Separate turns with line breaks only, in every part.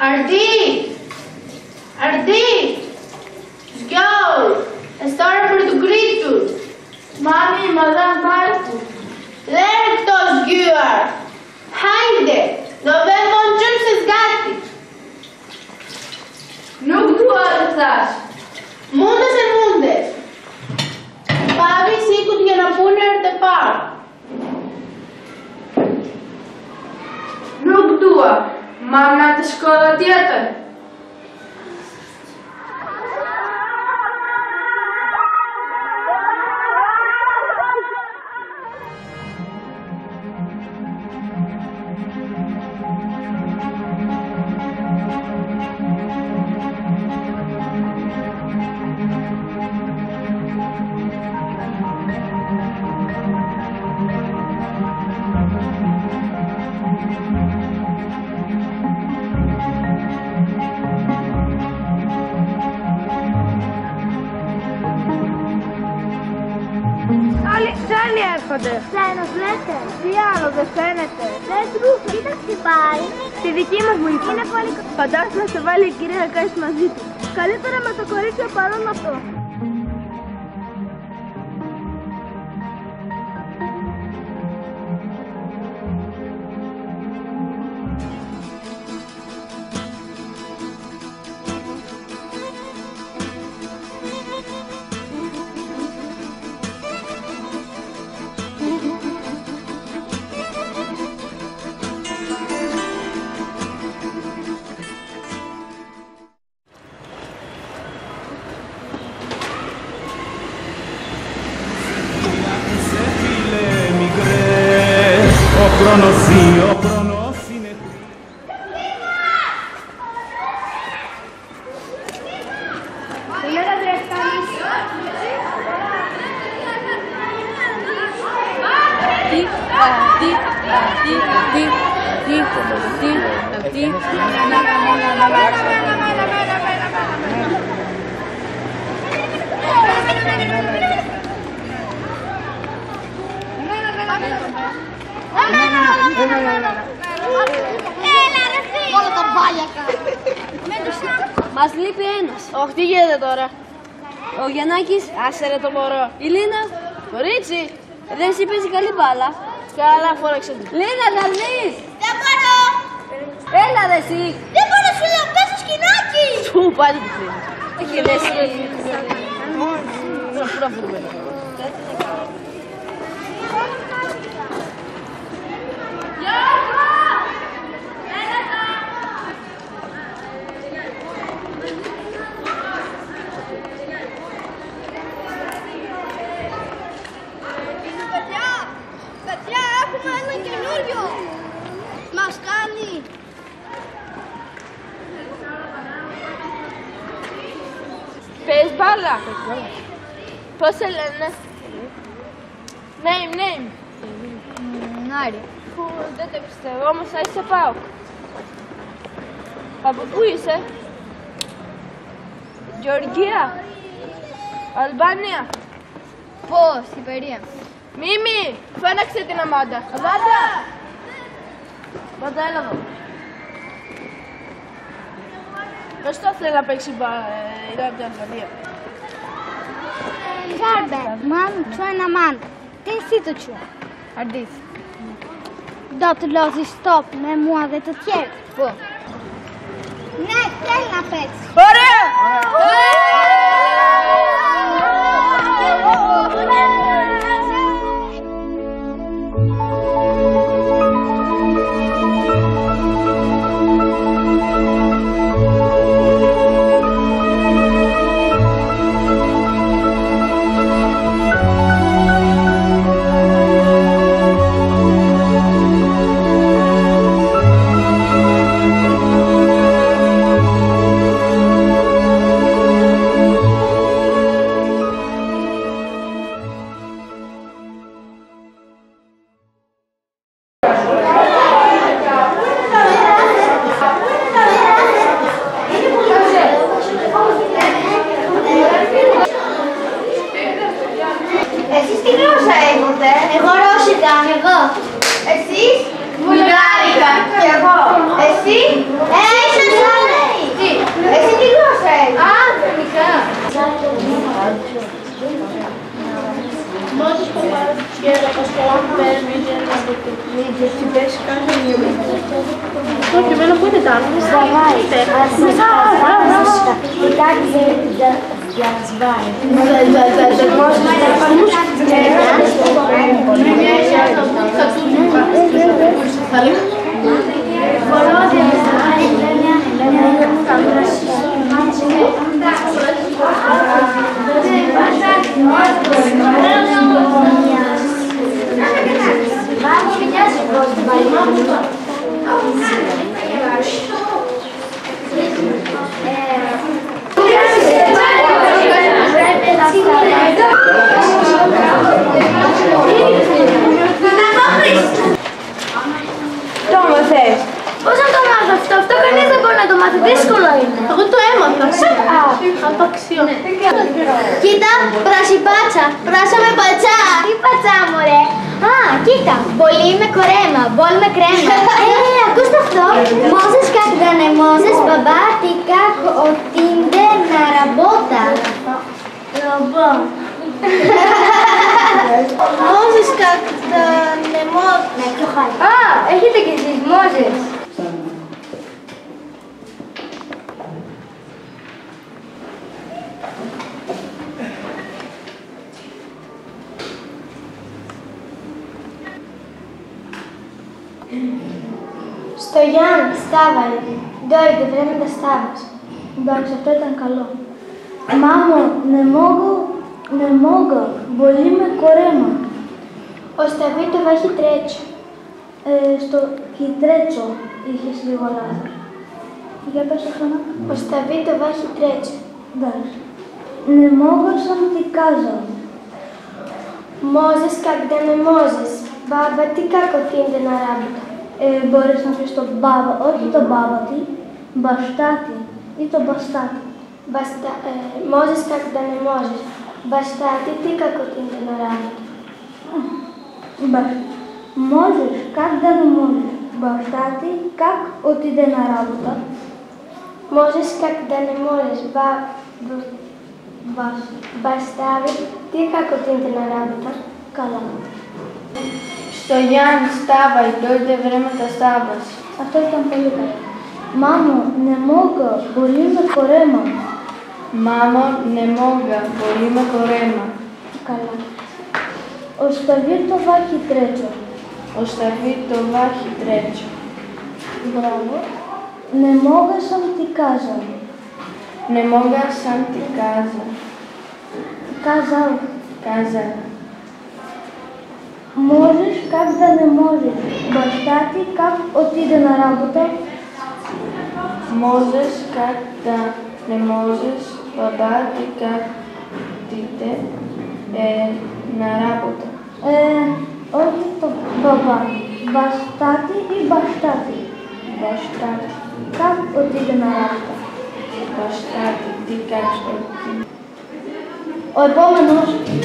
Ardi! Ardi! Zgjoj! Është ora për të gritur. Mami, më dhan barku. Lere këto zgjyar. Hajde, do vem vonë gjëmë se zgati. Nuk dua të thash. Mundes e mundes. Pavi si ku t'jena punër të parë. Nuk dua. Mama të shkolla tjetër.
Άλλοι έρχονται.
Ξένος λέτε.
Τι άλλο δεν φαίνεται.
Δεν τρούφει. Τι τα χτυπάει.
Στη δική μας μου είπε.
Είναι πολύ
Φαντάσου να σε βάλει η κυρία να κάνεις μαζί του. Καλύτερα με το κορίτσι παρόν αυτό.
Ο χρόνος είναι...
Όλα τα μπάλιακα.
Μας λείπει ένας. Όχι, τι γίνεται τώρα. Ο Γιαννάκης, άσε ρε το μωρό. Η Λίνα, κορίτσι, δεν εσύ παίζει καλή μπάλα. Καλά, φόραξε του. Λίνα, θα δεις.
Δεν μπορώ.
Έλα ρε εσύ.
Δεν μπορώ, σου λέω, πες στο σκηνάκι.
Του, πάλι του φίλου. Έχει δέσει. Πού να βρούμε.
Παιδιά, έχουμε ένα καινούριο. Μας κάνει.
Παίζεις μπάλα. Πώς σε λένε. Name.
Νάρη.
Δεν το πιστεύω, όμως θα είσαι ΠΑΟΚ. Από πού είσαι. Γεωργία. Αλβάνια.
Πώς, Σιβερία.
Μίμη, φώναξε την Αμάντα. Αμάντα! Αμάντα, έλα εδώ. Πώς το θέλει να παίξει μπάλα, είναι από την Αλβανία.
Garbe, man, çojna man. Ti si të që? Ardis. Do të lozi stop me mua dhe të tjerë? Po. Ne, tel na pec.
Ωραία! Ти беше казал името. Точно, мен ако не дам, не знам.
Давай, аз не знам. И как да я зваю.
Да можеш да
Το μαθες.
Πώς να το μάθω αυτό, αυτό κανείς δεν μπορεί να το μάθει, δύσκολο είναι.
Εγώ το έμαθα. Απαξιό.
Κοίτα, πρασιπάτσα, πράσα με πατσά. Τι πατσά μωρέ. Α, κοίτα, πολύ με κορέμα, μπολ με κρέμα. Ακούστε αυτό. Μόζες как да не можешь, μπαμπά, τι как отinde на работа.
Можеш как да не можеш.
Ναι, πιο χάρη. Α, έχετε και εσείς μόζες. Стоян, вставай. Дойде, време да ставаш. Εντάξει, αυτό ήταν καλό. Μάμο, не мога, боли με κορέμα. Ο Σταβίτο βάχει τρέτσο. Στο χιτρέτσο είχες λίγο λάθος. Για πες το ξανά. Ο Σταβίτο βάχει τρέτσο. Εντάξει. Не мога съм ти казал. Можеш как да не можеш. Баба ти как отиде на работа. Μπορείς να πεις το μπάβα, όχι το μπάβα τι, μπαστάτη ή το μπαστάτη. Можешь как да не можешь. Μπαστάτη τι как отиде на работа. Можешь как да не можешь. Μπαστάτη как отиде на работа. Можеш как да не можеш. Μπαστάβη τι как отиде на работа. Καλά.
Στο Γιάννη, στάβα, η τότε βρέματα στάβας.
Αυτό ήταν πολύ καλό. Μάμο, не мога, боли με κορέμα.
Μάμο, не мога, боли με κορέμα.
Καλά. Ο Σταβίτο βάχει τρέτσο.
Ο Σταβίτο βάχει τρέτσο.
Μπράβο. Не мога съм ти казал.
Не мога съм ти казал.
Казал.
Казал.
Можеш как да не можеш. Баща ти как отиде на работа.
Можеш как да не можеш. Баба ти как отиде на работа.
Όχι το μπαμπά. Μπαστά ти ή μπαστά ти.
Баща ти.
Как отиде на работа.
Баща ти. Ти как отиде.
Ο επόμενος.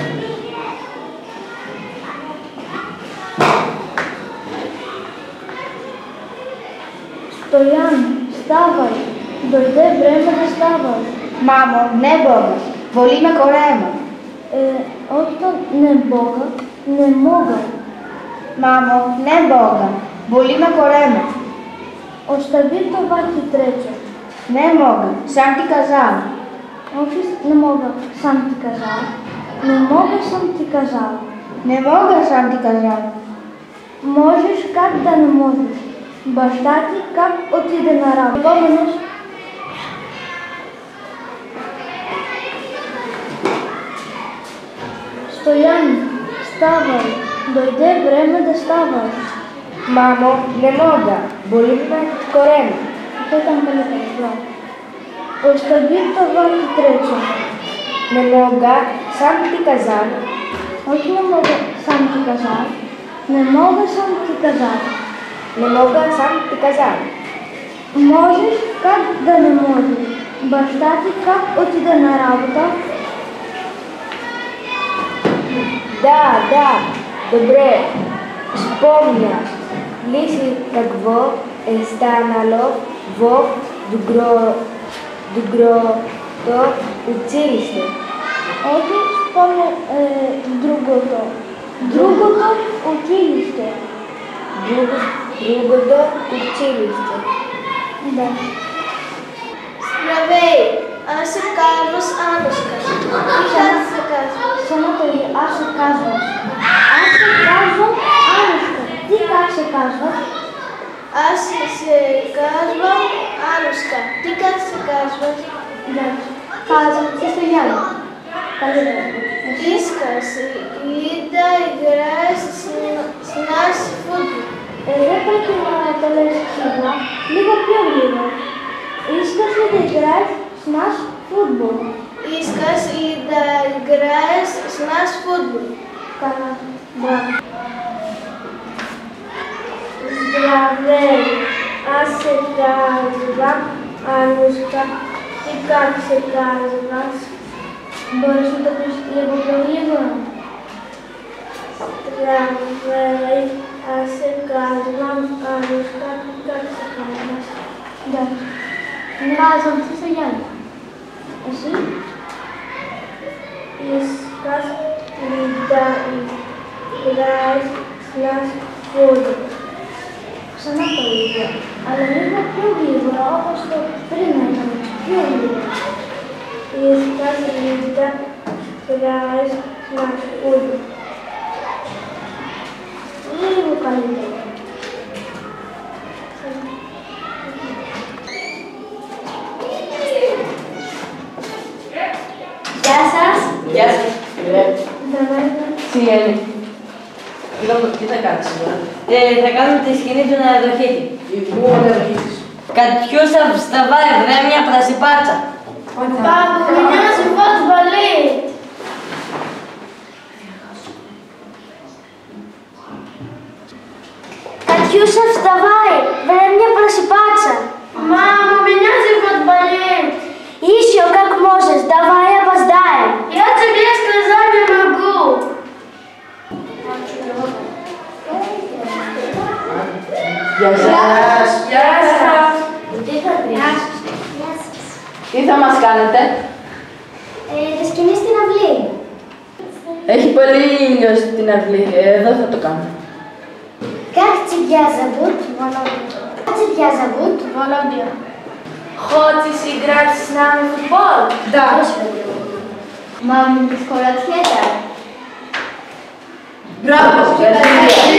Стоян, вставай. Дойде време да ставаш.
Мамо, не Бога, боли ме корема.
Όχι το не Бога, не мога.
Мамо, не Бога, боли ме корема.
Ο Σταβίτο βάχει τρέτσο.
Не мога, сам ти казал.
Όχι, не мога, сам ти казал. Не мога, сам ти казал.
Не мога, сам ти казал.
Можеш как да не можеш. Баща ти как отиде на работа. Επόμενος. Стоян, вставай. Дойде време да ставаш.
Мамо, не мога, боли ме корема.
Αυτό ήταν πολύ καλό. Ο Σταβίτο βάχει τρέτσο.
Не мога, сам ти казал.
Όχι не мога, сам ти казал. Не мога, сам ти казал.
Не мога, сам ти казал.
Можеш как да не можеш. Баща ти как отиде на работа.
Да, добре, спомня. Лиси какво е станало в другото училище.
Όχι, спомня другото. Другото училище. Другото училище. Да.
Здравей, аз се казвам Анушка. И как се казваш?
Самото ли, аз се казвам. Аз се казвам Анушка. Ти как се казваш?
Аз се казвам Анушка. Ти как се казваш?
Да. Казвам се Стоян. Καλύτερα.
Искаш ли да играеш с нас футбол?
Δεν πρέπει να το λες σιγά, λίγο πιο γρήγορα. Искаш ли да играеш с нас футбол?
Искаш ли да играеш с нас футбол?
Καλά, μπράβο. Здравей, аз се казвам Анушка. Ти как се казваш? Μπορείς να το πεις λίγο πιο γρήγορα? Здравей, аз се казвам Анушка. Ти как се казваш? Εντάξει. Казвам се Стоян. Εσύ? Искаш ли да играеш с нас футбол? Ξανά το ίδιο, αλλά λίγο πιο γρήγορα, όπως το πριν έκανε, πιο γρήγορα. Искаш ли да играеш с нас футбол? Λίγο καλύτερα. Γεια σας.
Γεια σας.
Здравейте.
Συγγνώμη. Τι θα κάνεις σήμερα? Θα κάνουμε τη σκηνή του νεοδοχήτη. Πού ο νεοδοχήτης? Κατιούσα σταβάει βρε μια πρασιπάτσα.
Πάπου, μοιάζει φωτμπολί.
Κατιούσα вставай, βρε μια просыпаться.
Мама, мοιάζει футболί.
Еще как можешь, давай опоздаем.
Я тебе сказать не могу.
Γεια σας.
Γεια σας.
Τι θα μας κάνετε?
Τη σκηνή στην αυλή.
Έχει πολύ ήλιο στην αυλή. Εδώ θα το κάνουμε.
Как тебя зовут? Володя. Как тебя зовут?
Володя.
Хочешь играть с нами в футбол?
Да.
Маменька скоро отъедет.
Μπράβο.